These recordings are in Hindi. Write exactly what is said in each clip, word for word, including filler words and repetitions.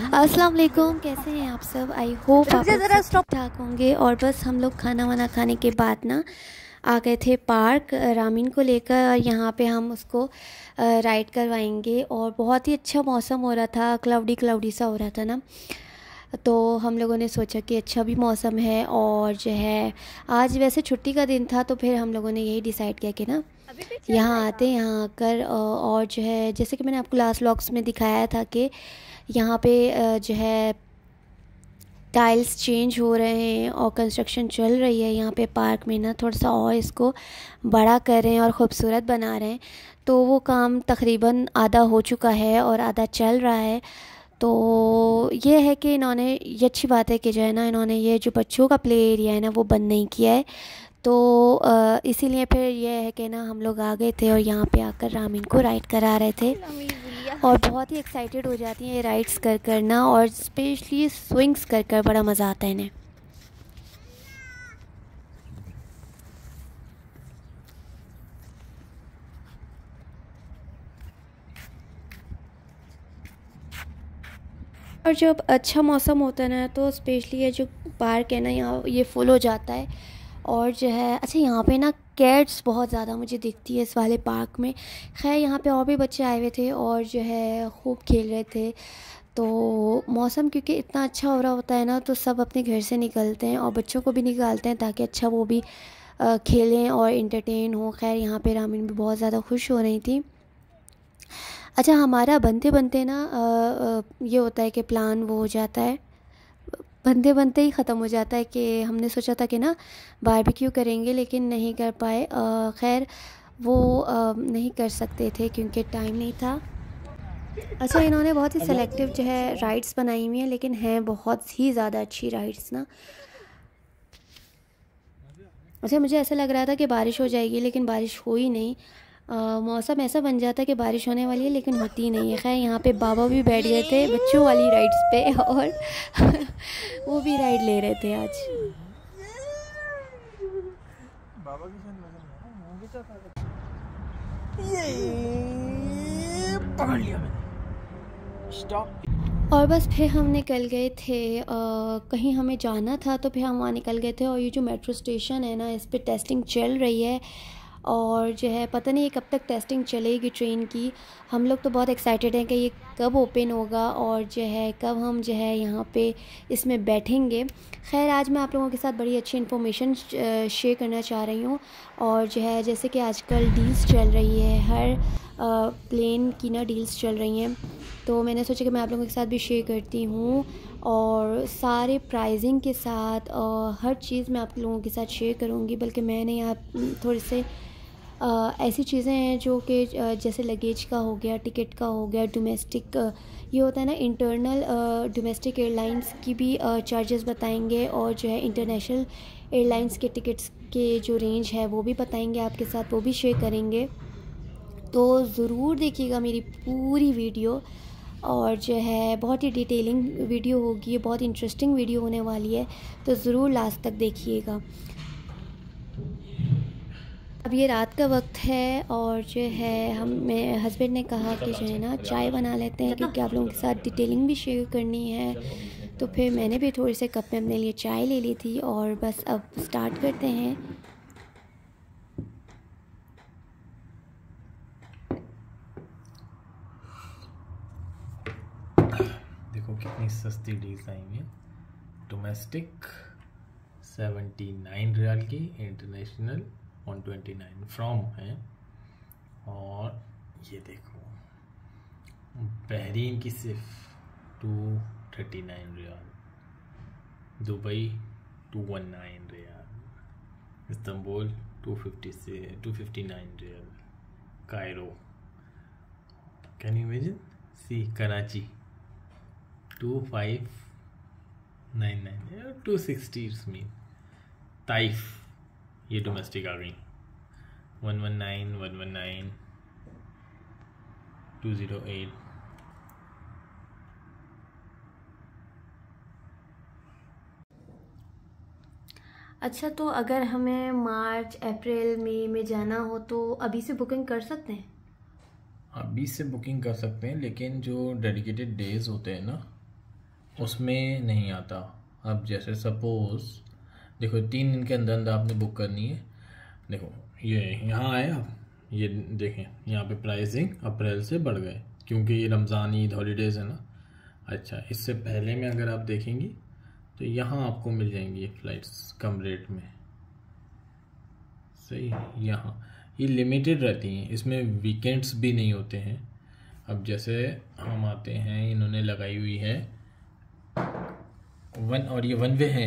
अस्सलाम वालेकुम, कैसे हैं आप सब। आई होप आप ज़रा ठीक ठाक होंगे। और बस हम लोग खाना वाना खाने के बाद ना आ गए थे पार्क रामीन को लेकर, और यहाँ पे हम उसको राइड करवाएंगे। और बहुत ही अच्छा मौसम हो रहा था, क्लाउडी क्लाउडी सा हो रहा था ना, तो हम लोगों ने सोचा कि अच्छा भी मौसम है और जो है आज वैसे छुट्टी का दिन था, तो फिर हम लोगों ने यही डिसाइड किया कि ना यहाँ आते हैं। यहाँ आकर और जो है जैसे कि मैंने आपको लास्ट व्लॉग्स में दिखाया था कि यहाँ पे जो है टाइल्स चेंज हो रहे हैं और कंस्ट्रक्शन चल रही है यहाँ पे पार्क में ना, थोड़ा सा और इसको बड़ा कर रहे हैं और ख़ूबसूरत बना रहे हैं। तो वो काम तकरीबन आधा हो चुका है और आधा चल रहा है। तो ये है कि इन्होंने, ये अच्छी बात है कि जो है ना इन्होंने ये जो बच्चों का प्ले एरिया है ना वो बंद नहीं किया है। तो इसीलिए फिर ये है कि ना हम लोग आ गए थे और यहाँ पे आकर रामीन को राइड करा रहे थे। और बहुत ही एक्साइटेड हो जाती हैं ये राइड्स कर करना, और स्पेशली स्विंग्स कर कर बड़ा मज़ा आता है इन्हें। और जब अच्छा मौसम होता है ना तो स्पेशली ये जो पार्क है ना यहाँ ये फुल हो जाता है। और जो है अच्छा यहाँ पे ना कैट्स बहुत ज़्यादा मुझे दिखती है इस वाले पार्क में। खैर यहाँ पे और भी बच्चे आए हुए थे और जो है खूब खेल रहे थे। तो मौसम क्योंकि इतना अच्छा हो रहा होता है ना, तो सब अपने घर से निकलते हैं और बच्चों को भी निकालते हैं ताकि अच्छा वो भी खेलें और इंटरटेन हो। खैर यहाँ पे रामीन भी बहुत ज़्यादा खुश हो रही थी। अच्छा हमारा बनते बनते ना आ, ये होता है कि प्लान वो हो जाता है, बनते बनते ही ख़त्म हो जाता है कि हमने सोचा था कि ना बारबेक्यू करेंगे लेकिन नहीं कर पाए। खैर वो आ, नहीं कर सकते थे क्योंकि टाइम नहीं था। अच्छा इन्होंने बहुत ही सेलेक्टिव जो है राइड्स बनाई हुई हैं, लेकिन हैं बहुत ही ज़्यादा अच्छी राइड्स ना। अच्छा मुझे ऐसा लग रहा था कि बारिश हो जाएगी लेकिन बारिश हो ही नहीं। मौसम ऐसा बन जाता है कि बारिश होने वाली है लेकिन होती ही नहीं है। खैर यहाँ पे बाबा भी बैठ गए थे बच्चों वाली राइड्स पे और वो भी राइड ले रहे थे आज। बाबा ये पकड़ लिया मैंने। स्टॉप। और बस फिर हम निकल गए थे, आ, कहीं हमें जाना था तो फिर हम वहाँ निकल गए थे। और ये जो मेट्रो स्टेशन है ना इस पर टेस्टिंग चल रही है और जो है पता नहीं कब तक टेस्टिंग चलेगी ट्रेन की। हम लोग तो बहुत एक्साइटेड हैं कि ये कब ओपन होगा और जो है कब हम जो है यहाँ पे इसमें बैठेंगे। खैर आज मैं आप लोगों के साथ बड़ी अच्छी इन्फॉर्मेशन शेयर करना चाह रही हूँ। और जो है जैसे कि आजकल डील्स चल रही है, हर प्लेन की ना डील्स चल रही हैं, तो मैंने सोचा कि मैं आप लोगों के साथ भी शेयर करती हूँ। और सारे प्राइसिंग के साथ और हर चीज़ मैं आप लोगों के साथ शेयर करूँगी। बल्कि मैंने यहाँ थोड़े से आ, ऐसी चीज़ें हैं जो कि जैसे लगेज का हो गया, टिकट का हो गया, डोमेस्टिक ये होता है ना इंटरनल डोमेस्टिक एयरलाइंस की भी चार्जेस बताएंगे, और जो है इंटरनेशनल एयरलाइंस के टिकट्स के जो रेंज है वो भी बताएंगे आपके साथ, वो भी शेयर करेंगे। तो ज़रूर देखिएगा मेरी पूरी वीडियो, और जो है बहुत ही डिटेलिंग वीडियो होगी, बहुत इंटरेस्टिंग वीडियो होने वाली है, तो ज़रूर लास्ट तक देखिएगा। अब ये रात का वक्त है और जो है हम मेरे हस्बैंड ने कहा कि जो है ना चाय बना लेते हैं क्योंकि आप लोगों के साथ डिटेलिंग भी शेयर करनी है। तो फिर मैंने भी थोड़े से कप में अपने लिए चाय ले ली थी और बस अब स्टार्ट करते हैं। देखो कितनी सस्ती डील्स आई हैं। डोमेस्टिक सेवेंटी नाइन रियाल की, international one twenty nine from है। और ये देखो बहरीन की सिर्फ two thirty nine riyal, Dubai two one nine riyal, Istanbul two fifty से two fifty nine riyal, Cairo, can you imagine, see Karachi two five nine nine, two sixty मी, ताइफ ये डोमेस्टिक आ गई, one one nine one one nine two zero eight. अच्छा तो अगर हमें मार्च अप्रैल मई में जाना हो तो अभी से बुकिंग कर सकते हैं? अभी से बुकिंग कर सकते हैं, लेकिन जो डेडिकेटेड डेज होते हैं ना उसमें नहीं आता। अब जैसे सपोज देखो तीन दिन के अंदर अंदर आपने बुक करनी है। देखो ये यहाँ आए आप, ये देखें यहाँ पे प्राइसिंग अप्रैल से बढ़ गए क्योंकि ये रमज़ान ईद हॉलीडेज़ है ना। अच्छा, इससे पहले में अगर आप देखेंगी तो यहाँ आपको मिल जाएंगी फ़्लाइट्स कम रेट में। सही, यहाँ ये लिमिटेड रहती हैं, इसमें वीकेंड्स भी नहीं होते हैं। अब जैसे हम आते हैं, इन्होंने लगाई हुई है वन, और ये वन वे है।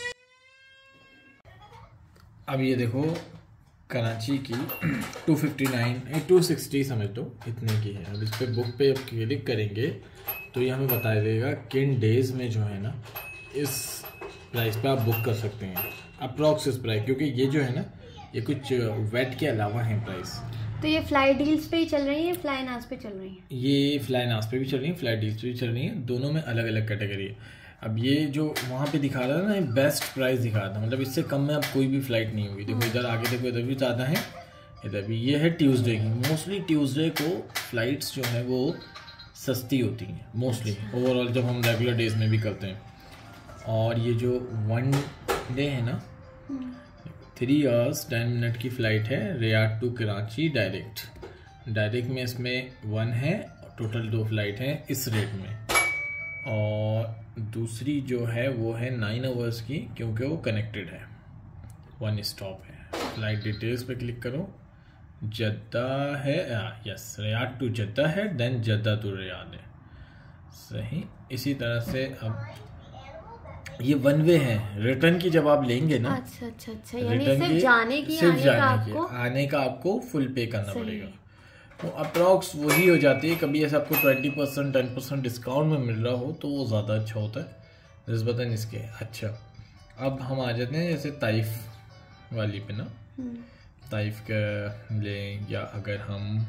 अब ये देखो कराची की two fifty nine two sixty समझ लो इतने की है। अब इस पर बुक पे अब क्लिक करेंगे तो ये हमें बता देगा किन डेज़ में जो है ना इस प्राइस पे आप बुक कर सकते हैं, अप्रॉक्स इस प्राइस, क्योंकि ये जो है ना ये कुछ वेट के अलावा है प्राइस। तो ये फ्लाई डील्स पे ही चल रही है, फ्लाई नास पे चल रही है? ये फ्लाई नास पे भी चल रही है, फ्लाई डील्स पे भी चल रही है, दोनों में अलग अलग कैटेगरी है। अब ये जो वहाँ पे दिखा रहा है ना, ये बेस्ट प्राइस दिखा रहा था, मतलब इससे कम में अब कोई भी फ़्लाइट नहीं होगी। देखो इधर आगे देखो, इधर भी ज़्यादा है, इधर भी। ये है ट्यूसडे की। मोस्टली ट्यूसडे को फ़्लाइट्स जो है वो सस्ती होती हैं मोस्टली, ओवरऑल जब हम रेगुलर डेज में भी करते हैं। और ये जो वन डे है ना, थ्री आवर्स टेन मिनट की फ़्लाइट है, Riyadh to Karachi direct. Direct में इसमें वन है, टोटल दो फ्लाइट हैं इस रेट में। और दूसरी जो है वो है नाइन आवर्स की, क्योंकि वो कनेक्टेड है, वन स्टॉप है। फ्लाइट डिटेल्स पे क्लिक करो, जद्दा है, यस रियाद टू जद्दा है, देन जद्दा टू रियाद है। सही, इसी तरह से अब ये वन वे है। रिटर्न की जब आप लेंगे ना, अच्छा अच्छा अच्छा, यानी सिर्फ जाने की, सिर्फ आने जाने का आपको की, आने का आपको फुल पे करना पड़ेगा। तो अप्रॉक्स वही हो जाती है। कभी ऐसा आपको twenty percent ten percent discount में मिल रहा हो तो वो ज़्यादा अच्छा होता है निस्बतन इसके। अच्छा, अब हम आ जाते हैं जैसे ताइफ वाली पे ना, ताइफ का लें, या अगर हम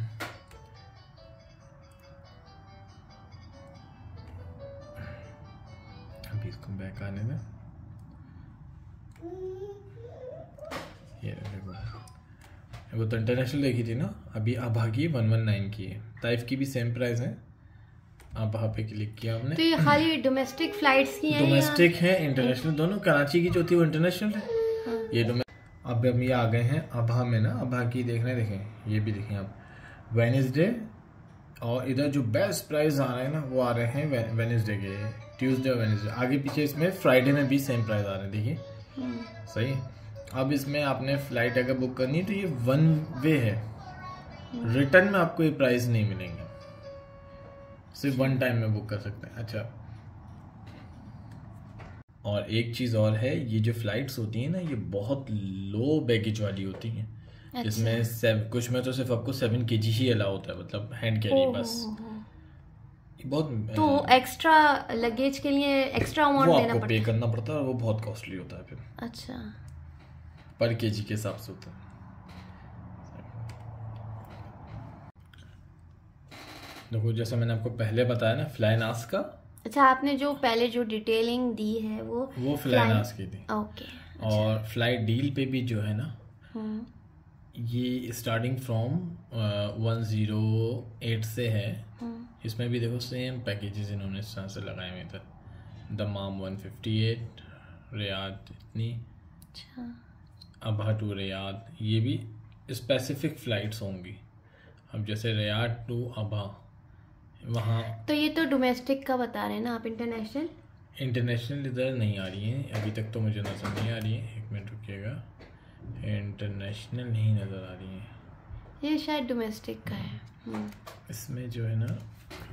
अभी इसको बैक आने दें, ये देखो वो तो इंटरनेशनल देखी थी ना, अभी आभा की वन वन नाइन की है, ताइफ की भी सेम प्राइस है। आभा पे क्लिक किया हमने। तो ये खाली डोमेस्टिक फ्लाइट्स की हैं? डोमेस्टिक है, इंटरनेशनल दोनों। कराची की जो थी वो इंटरनेशनल है, हाँ। ये डोमेस्टिक। अब हम ये आ गए हैं आभा में ना, आभा की देख रहे हैं, देखें ये भी देखें आप, वेडनेसडे, और इधर जो बेस्ट प्राइस आ रहे हैं ना वो आ रहे हैं वेडनेसडे के, ट्यूसडे और वेडनेसडे। आगे पीछे इसमें फ्राइडे में भी सेम प्राइस आ रहे हैं, देखिए सही। अब इसमें आपने फ्लाइट अगर बुक करनी है तो ये वन वे है, रिटर्न में आपको ये प्राइस नहीं मिलेंगे, सिर्फ वन टाइम में बुक कर सकते हैं। अच्छा, और एक चीज़ और है, ये जो फ्लाइट्स होती हैं ना ये बहुत लो बैगेज वाली होती हैं। अच्छा। इसमें सेव कुछ में तो सिर्फ आपको सेवन के जी ही अलाउ होता है, मतलब हैंड कैरी बस। बहुत तो एक्स्ट्रा लगेज के लिए एक्स्ट्रा अमाउंट देना पड़ता है, पे करना पड़ता है, और वो बहुत कॉस्टली होता है फिर। अच्छा, पर केजी के हिसाब से होता है। देखो जैसा मैंने आपको पहले बताया ना फ्लाइनास का। अच्छा, आपने जो पहले जो डिटेलिंग दी है वो वो फ्लाइनास की थी। ओके। और फ्लाइट डील पे भी जो है ना, ये starting from one zero eight से है। इसमें भी देखो सेम पैकेजेस इन्होंने इस तरह से लगाए हुए थे। Dammam one fifty eight, Riyadh इतनी, अच्छा, आभा टू रियाद, ये भी स्पेसिफिक फ़्लाइट्स होंगी। अब जैसे रियाद टू आभा, वहाँ तो ये तो डोमेस्टिक का बता रहे हैं ना आप, इंटरनेशनल इंटरनेशनल इधर नहीं आ रही है अभी तक, तो मुझे नज़र नहीं आ रही है। एक मिनट रुकिएगा, इंटरनेशनल नहीं नज़र आ रही है, ये शायद डोमेस्टिक का है। इसमें जो है ना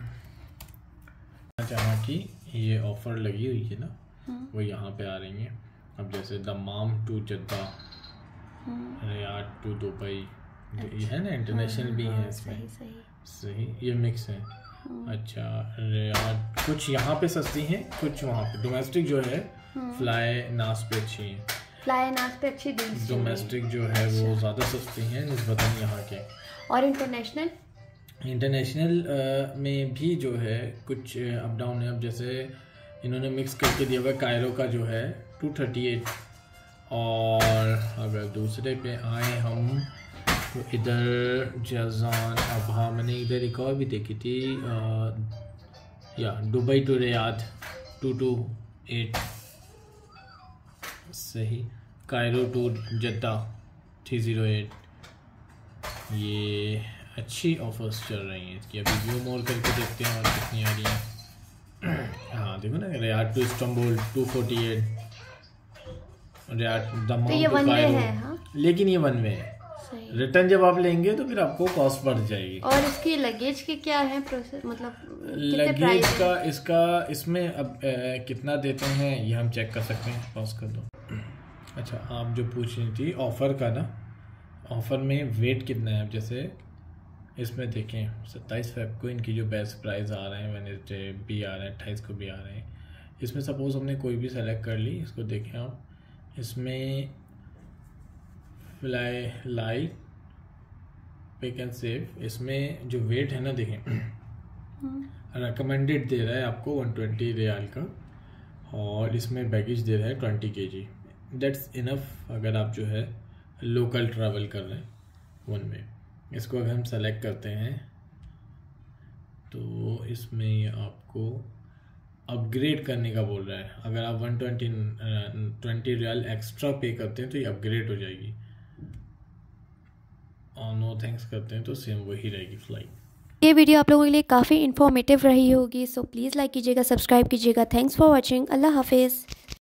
जहाँ की ये ऑफ़र लगी हुई है ना, वो यहाँ पे आ रही है। अब जैसे Dammam to Jeddah, Riyadh to Dubai, ये है ना इंटरनेशनल भी है इसमें। सही सही सही, ये मिक्स है। अच्छा, रियाद कुछ यहाँ पे सस्ती हैं, कुछ वहाँ पे। डोमेस्टिक जो है फ्लाई नास पे अच्छी है, फ्लाई नास पे अच्छी डील्स। डोमेस्टिक जो है वो ज़्यादा सस्ती हैं निस्बतन यहाँ के। और इंटरनेशनल इंटरनेशनल में भी जो है कुछ अप डाउन है। अब जैसे इन्होंने मिक्स करके दिया हुआ कायरो का जो है टू थर्टी एट, और अगर दूसरे पे आए हम तो इधर जज़ान, अबहा, मैंने इधर एक और भी देखी थी, आ, या Dubai to Riyadh, two two eight सही। Cairo to Jeddah three zero eight. ये अच्छी ऑफर्स चल रही हैं इसकी। अभी व्यू मोर करके देखते हैं और कितनी आ रही हैं। हाँ देखो ना, Riyadh to Istanbul two forty eight. Riyadh Dammam to Cairo, लेकिन ये वन वे है। रिटर्न जब आप लेंगे तो फिर आपको कॉस्ट बढ़ जाएगी। और इसकी लगेज के क्या है प्रोसेस, मतलब लगेज का इसका इसमें अब ए, कितना देते हैं ये हम चेक कर सकते हैं। पॉज कर दो। अच्छा, आप जो पूछ रही थी ऑफ़र का ना, ऑफ़र में वेट कितना है। अब जैसे इसमें देखें सत्ताईस फेब को इनकी जो बेस्ट प्राइस आ रहे हैं, वेडनेसडे भी आ रहे हैं, अट्ठाईस को भी आ रहे हैं। इसमें सपोज़ हमने कोई भी सेलेक्ट कर ली, इसको देखें आप, इसमें fly light pick and save, इसमें जो वेट है ना देखें, रिकमेंडेड दे रहा है आपको वन ट्वेंटी रियाल का, और इसमें बैगेज दे रहा है ट्वेंटी के जी। दैट्स इनफ अगर आप जो है लोकल ट्रैवल कर रहे हैं वन में। इसको अगर हम सेलेक्ट करते हैं तो इसमें आपको अपग्रेड करने का बोल रहा है। अगर आप one twenty twenty riyal extra pay करते हैं तो ये अपग्रेड हो जाएगी, और नो थैंक्स करते हैं तो सेम वही रहेगी फ्लाइट। ये वीडियो आप लोगों के लिए काफ़ी इन्फॉर्मेटिव रही होगी, सो प्लीज़ लाइक कीजिएगा, सब्सक्राइब कीजिएगा। Thanks for watching. अल्लाह हाफिज़।